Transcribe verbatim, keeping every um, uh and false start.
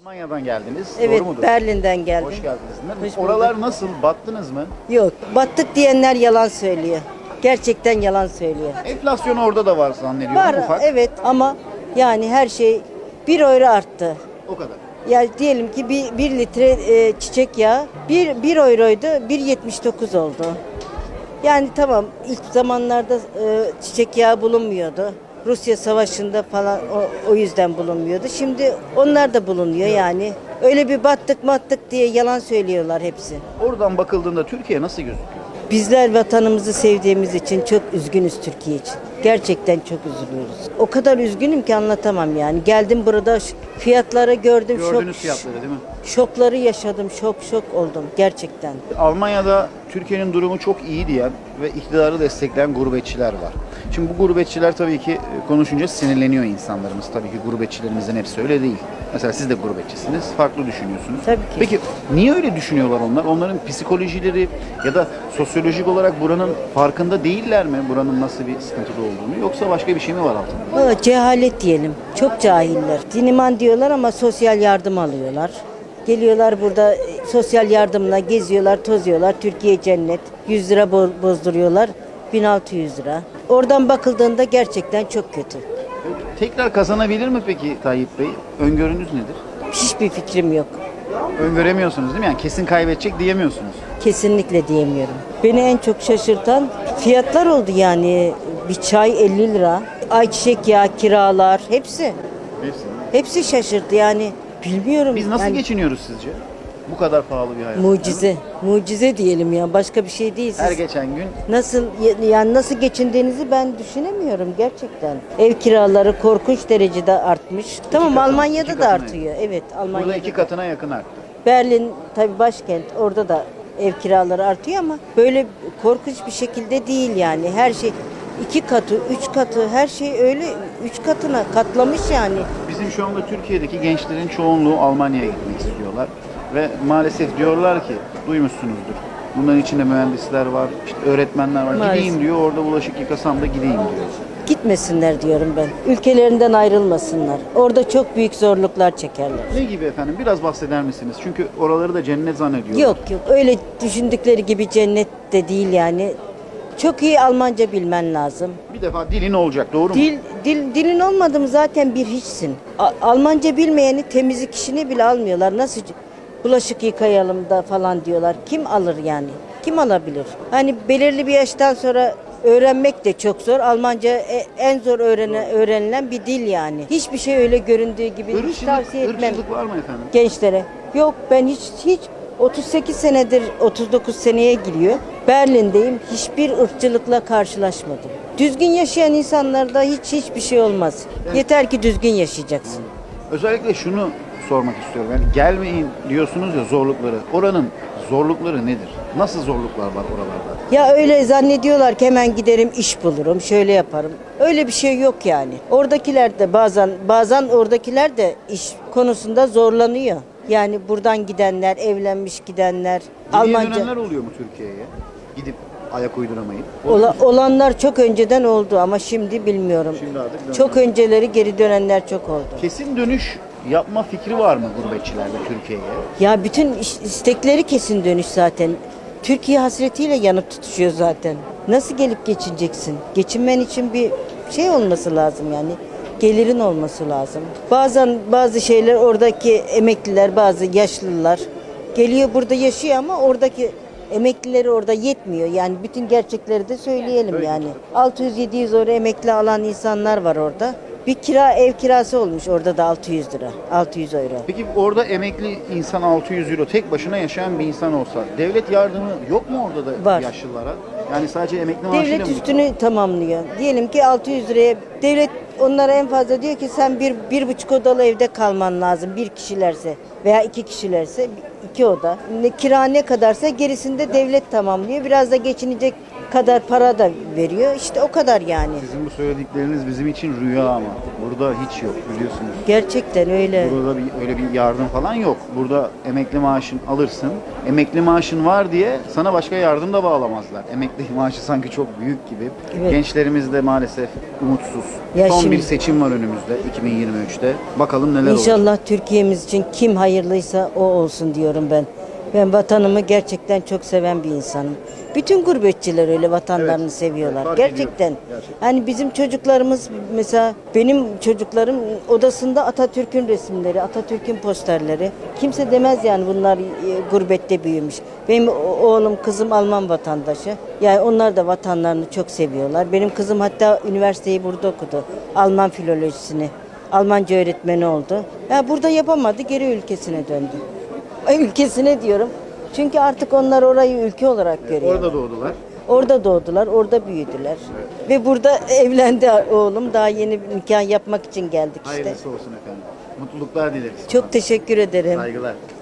Almanya'dan geldiniz, Evet, doğru mudur? Berlin'den geldim. Hoş geldiniz. Hoş bulduk. Oralar nasıl? Battınız mı? Yok, battık diyenler yalan söylüyor. Gerçekten yalan söylüyor. Enflasyon orada da var zannediyorum, Var, ufak. evet, ama yani her şey bir euro arttı. O kadar. Yani diyelim ki bir, bir litre e, çiçek yağı bir, bir euroydu, bir yetmiş dokuz oldu. Yani tamam, ilk zamanlarda e, çiçek yağı bulunmuyordu. Rusya Savaşı'nda falan o, o yüzden bulunmuyordu. Şimdi onlar da bulunuyor yani. Öyle bir battık mattık diye yalan söylüyorlar hepsi. Oradan bakıldığında Türkiye nasıl gözüküyor? Bizler vatanımızı sevdiğimiz için çok üzgünüz Türkiye için. Gerçekten çok üzülüyoruz. O kadar üzgünüm ki anlatamam yani. Geldim burada fiyatları gördüm. Gördüğünüz şok, fiyatları değil mi? Şokları yaşadım. Şok şok oldum gerçekten. Almanya'da Türkiye'nin durumu çok iyi diyen ve iktidarı destekleyen gurbetçiler var. Şimdi bu gurbetçiler tabii ki konuşunca sinirleniyor insanlarımız. Tabii ki gurbetçilerimizin hepsi öyle değil. Mesela siz de gurbetçisiniz, farklı düşünüyorsunuz. Tabii ki. Peki niye öyle düşünüyorlar onlar? Onların psikolojileri ya da sosyolojik olarak buranın farkında değiller mi? Buranın nasıl bir sıkıntıda olduğunu, yoksa başka bir şey mi var altında? Valla cehalet diyelim. Çok cahiller. Diniman diyorlar ama sosyal yardım alıyorlar. Geliyorlar burada e, sosyal yardımla geziyorlar, tozuyorlar. Türkiye cennet. yüz lira bo- bozduruyorlar. bin altı yüz lira. Oradan bakıldığında gerçekten çok kötü. Tekrar kazanabilir mi peki Tayyip Bey? Öngörünüz nedir? Hiçbir fikrim yok. Öngöremiyorsunuz değil mi? Yani kesin kaybedecek diyemiyorsunuz. Kesinlikle diyemiyorum. Beni en çok şaşırtan fiyatlar oldu yani. Bir çay elli lira. Ayçiçek yağı, kiralar hepsi. Hepsi. Hepsi şaşırttı yani. Bilmiyorum. Biz nasıl yani, geçiniyoruz sizce? Bu kadar pahalı bir hayat. Mucize. Mucize diyelim ya. Başka bir şey değil. Her Siz geçen gün nasıl yani nasıl geçindiğinizi ben düşünemiyorum gerçekten. Ev kiraları korkunç derecede artmış. Tamam, katına, Almanya'da iki da katına artıyor. Evet, Almanya'da. burada iki da. katına yakın arttı. Berlin tabii başkent. Orada da ev kiraları artıyor ama böyle korkunç bir şekilde değil yani. Her şey iki katı, üç katı, her şey öyle üç katına katlamış yani. Bizim şu anda Türkiye'deki gençlerin çoğunluğu Almanya'ya gitmek istiyorlar. Ve maalesef diyorlar ki, duymuşsunuzdur. Bunların içinde mühendisler var, işte öğretmenler var. Maalesef. Gideyim diyor, orada bulaşık yıkasam da gideyim diyor. Gitmesinler diyorum ben. Ülkelerinden ayrılmasınlar. Orada çok büyük zorluklar çekerler. Ne gibi efendim? Biraz bahseder misiniz? Çünkü oraları da cennet zannediyorlar. Yok yok, öyle düşündükleri gibi cennet de değil yani. Çok iyi Almanca bilmen lazım. Bir defa dilin olacak, doğru mu? Dil, dil dilin olmadı mı zaten bir hiçsin. A- Almanca bilmeyeni temizlik işini bile almıyorlar. Nasıl bulaşık yıkayalım da falan diyorlar. Kim alır yani? Kim alabilir? Hani belirli bir yaştan sonra öğrenmek de çok zor. Almanca e- en zor öğrene, öğrenilen bir dil yani. Hiçbir şey öyle göründüğü gibi hiç Irkçılık, tavsiye etmem ırkçılık var mı efendim? gençlere. Yok, ben hiç hiç otuz sekiz senedir otuz dokuz seneye giriyor. Berlin'deyim. Hiçbir ırkçılıkla karşılaşmadım. Düzgün yaşayan insanlarda hiç hiçbir şey olmaz. Yeter ki düzgün yaşayacaksın. Özellikle şunu sormak istiyorum. Yani gelmeyin diyorsunuz ya, zorlukları. Oranın zorlukları nedir? Nasıl zorluklar var oralarda? Ya öyle zannediyorlar ki hemen giderim iş bulurum, şöyle yaparım. Öyle bir şey yok yani. Oradakiler de bazen bazen oradakiler de iş konusunda zorlanıyor. Yani buradan gidenler, evlenmiş gidenler, Geriye Almanca dönenler oluyor mu Türkiye'ye? Gidip ayak uyduramayıp. Ola- olanlar çok önceden oldu ama şimdi bilmiyorum. Şimdi artık dönmüyor. Çok önceleri geri dönenler çok oldu. Kesin dönüş yapma fikri var mı gurbetçilerde Türkiye'ye? Ya bütün iş- istekleri kesin dönüş zaten. Türkiye hasretiyle yanıp tutuşuyor zaten. Nasıl gelip geçineceksin? Geçinmen için bir şey olması lazım yani. Gelirin olması lazım. Bazen bazı şeyler oradaki emekliler, bazı yaşlılar geliyor burada yaşıyor ama oradaki emeklileri orada yetmiyor. Yani bütün gerçekleri de söyleyelim yani. altı yüz yedi yüz euro emekli alan insanlar var orada. Bir kira ev kirası olmuş orada da altı yüz lira. altı yüz euro. Peki orada emekli insan altı yüz euro tek başına yaşayan bir insan olsa, devlet yardımı yok mu orada da Var. yaşlılara? Yani sadece emekli maaşıyla Devlet mı? üstünü tamamlıyor. Diyelim ki altı yüz liraya devlet onlara en fazla diyor ki sen bir, bir buçuk odalı evde kalman lazım. Bir kişilerse veya iki kişilerse iki oda. Ne, kira ne kadarsa gerisini de devlet tamamlıyor. Biraz da geçinecek kadar para da veriyor. İşte o kadar yani. Sizin bu söyledikleriniz bizim için rüya ama. Burada hiç yok biliyorsunuz. Gerçekten öyle. Burada bir, öyle bir yardım falan yok. Burada emekli maaşın alırsın. Emekli maaşın var diye sana başka yardım da bağlamazlar. Emekli maaşı sanki çok büyük gibi. Evet. Gençlerimiz de maalesef umutsuz. Ya Son şimdi- bir seçim var önümüzde iki bin yirmi üçte. Bakalım neler olacak. İnşallah Türkiye'miz için kim hayırlıysa o olsun diyorum ben. Ben vatanımı gerçekten çok seven bir insanım. Bütün gurbetçiler öyle vatanlarını Evet, seviyorlar. fark Gerçekten. ediyoruz, gerçekten. Hani bizim çocuklarımız mesela benim çocuklarım odasında Atatürk'ün resimleri, Atatürk'ün posterleri. Kimse demez yani bunlar e, gurbette büyümüş. Benim o- oğlum, kızım Alman vatandaşı. Yani onlar da vatanlarını çok seviyorlar. Benim kızım hatta üniversiteyi burada okudu. Alman filolojisini. Almanca öğretmeni oldu. Ya burada yapamadı, geri ülkesine döndü. Ay, ülkesine diyorum. Çünkü artık onlar orayı ülke olarak görüyor. Orada doğdular. Orada doğdular, orada büyüdüler. Ve burada evlendi oğlum. Daha yeni bir nikah yapmak için geldik işte. Hayırlısı olsun efendim. Mutluluklar dileriz. Çok teşekkür ederim. Saygılar.